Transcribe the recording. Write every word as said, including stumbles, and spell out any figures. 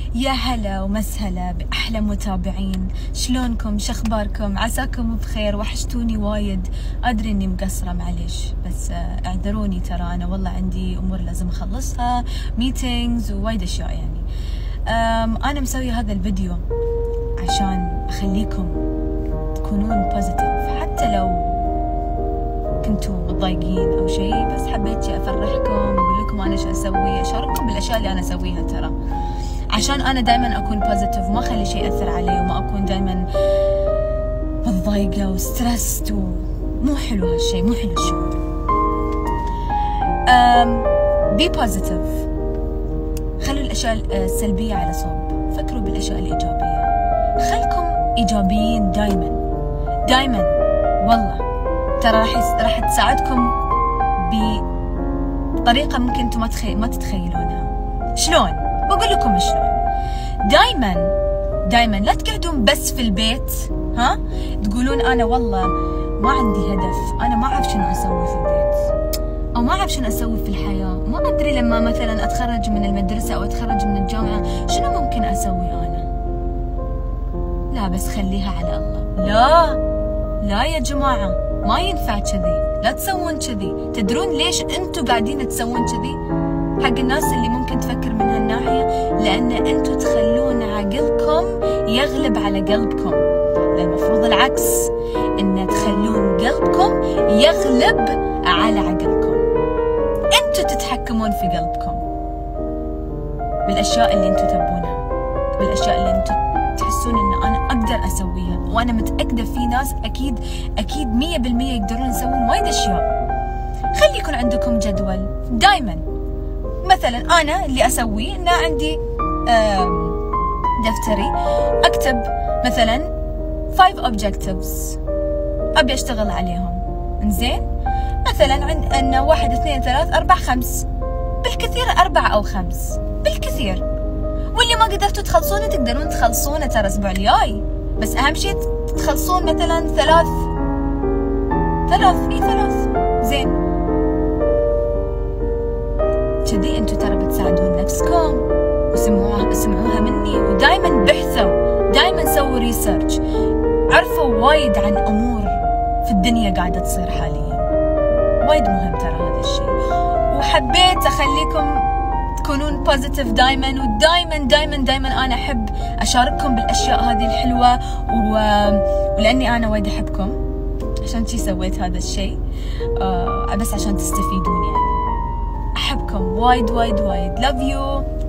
يا هلا ومسهلا بأحلى متابعين، شلونكم؟ شخباركم؟ عساكم بخير، وحشتوني وايد. أدري إني مقصرة معليش، بس اعذروني، ترى أنا والله عندي أمور لازم أخلصها، ميتينجز ووايد أشياء يعني. أنا مسوي هذا الفيديو عشان أخليكم تكونون بوزيتيف، حتى لو كنتوا متضايقين أو شيء، بس حبيت شي أفرحكم وأقول لكم أنا شو أسوي، أشارككم بالأشياء اللي أنا أسويها، ترى عشان أنا دائما أكون بوزيتيف وما أخلي شيء يأثر علي، وما أكون دائما متضايقة وستريسد، ومو حلو هالشيء، مو حلو الشعور. بي بوزيتيف، خلوا الأشياء السلبية على صوب، فكروا بالأشياء الإيجابية، خلكم إيجابيين دائما دائما، والله ترى راح راح تساعدكم بطريقة ممكن انتم ما تخي... ما تتخيلونها. شلون؟ بقول لكم شلون. دائما دائما لا تقعدون بس في البيت، ها؟ تقولون انا والله ما عندي هدف، انا ما اعرف شنو اسوي في البيت، او ما اعرف شنو اسوي في الحياة، ما ادري لما مثلا اتخرج من المدرسة او اتخرج من الجامعة شنو ممكن اسوي انا. لا بس خليها على الله. لا لا يا جماعة، ما ينفع كذي، لا تسوون كذي. تدرون ليش انتوا قاعدين تسوون كذي؟ حق الناس اللي ممكن تفكر من هالناحية، لأن انتوا تخلون عقلكم يغلب على قلبكم. المفروض العكس، ان تخلون قلبكم يغلب على عقلكم. انتوا تتحكمون في قلبكم بالاشياء اللي انتوا تبونها، بالاشياء اللي انتوا تحسون ان انا اقدر اسويها، وانا متاكده في ناس اكيد اكيد مية بالمية يقدرون يسوون وايد اشياء. خلي يكون عندكم جدول دائما. مثلا انا اللي اسويه ان عندي دفتري اكتب مثلا five objectives ابي اشتغل عليهم، انزين؟ مثلا عند ان واحد اثنين ثلاث اربع خمس، بالكثير اربع او خمس بالكثير، واللي ما قدرتوا تخلصونه تقدرون تخلصونه ترى الاسبوع الجاي، بس اهم شيء تخلصون مثلا ثلاث ثلاث اي ثلاث، زين؟ كذي انتوا ترى بتساعدون نفسكم، وسمعوها اسمعوها مني، ودائما بحثوا، دائما سووا ريسيرش، عرفوا وايد عن امور في الدنيا قاعده تصير حاليا، وايد مهم ترى هذا الشيء. وحبيت اخليكم تكونون بوزيتيف دايما، ودايما دايما دايما انا احب اشارككم بالاشياء هذه الحلوه، و... ولاني انا وايد احبكم عشان شي سويت هذا الشيء، آه بس عشان تستفيدون يعني. احبكم وايد وايد وايد. love you.